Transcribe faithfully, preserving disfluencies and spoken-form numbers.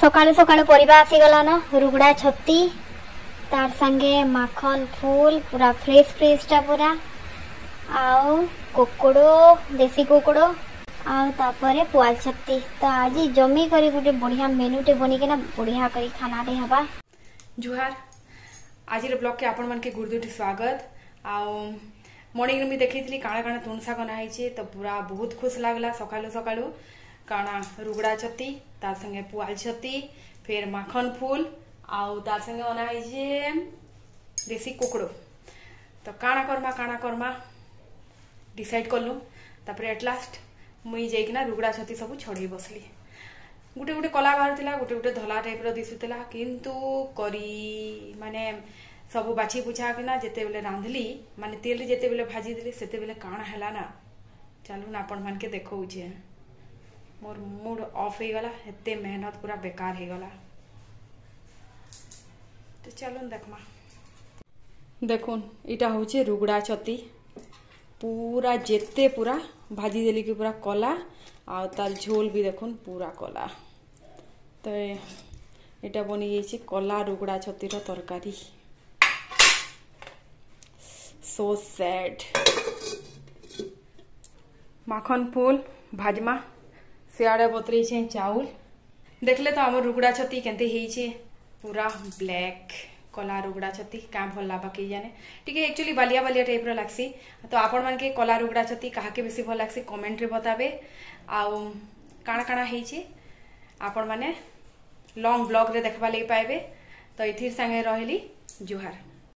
सकाळु सकाळु परिबा आसीगला न रुगड़ा छत्ती तार संगे माखन फूल पूरा फ्रेश फ्रेश टा पूरा आउ कोकड़ो देसी कोकड़ो आउ तापरे पुआल छत्ती। तो आज जमी करी गुटे बढ़िया मेनू टे बनी के ना बढ़िया करी खाना टे हबा। जुहार आज ब्लॉग के आपण मन के गुरुदुटी स्वागत। आउ मॉर्निंग में देखी काଣା काଣା तुण शाग बना है तो पूरा बहुत खुश लगला। सकालू सकालू काଣା रुगड़ा छत्ती तार संगे पुआल छत्ती फिर माखन फूल आउ तार संगे बना है देसी कुकड़ो। तो काଣା करमा काଣା करमा डिसाइड कलु। तापर एट लास्ट मुई जाइकिना रुगड़ा छत्ती सब छड़े बसली। गुटे गुटे कला बाहर थिला गुटे गुटे धला टाइप रो दिसुतिला किंतु करी माने सब बाछी पुछा कि ना जेते बेले रांधली माने तेल जेते बेले भाजी देली सेते बेले काଣା हैला ना चलू ना आपण मान के देखौ छे। मोर मूड ऑफ हो गला एते मेहनत पूरा बेकार हो गला। तो चलो देखमा देखुन इटा होचे रुगड़ा छत्ती पूरा जेते पूरा भाजी देली कि पूरा कला आ तार झोल भी देखुन पूरा कला। तो इटा बनी जाइए कला रुगड़ा छत्तीर तरकारी। So sad. माखन फूल भाजमा सियाड़े बतरे छे चाउल देखले तो आमर रुगड़ा छत्ती केनते हेइछे पूरा ब्लैक कला रुगड़ा छत्ती क्या भल लाबा के जाने टिके एक्चुअली बालिया बालिया टाइप रो लागसी। तो आपण मन के कला रुगड़ा छत्ती काहा के बेसी भल लागसी कमेंट रे बताबे। आउ काଣା काଣା हेइछे आपण माने लॉन्ग ब्लॉग रे देखबा ले पाइबे। तो इथिर संगे रहली जुहार।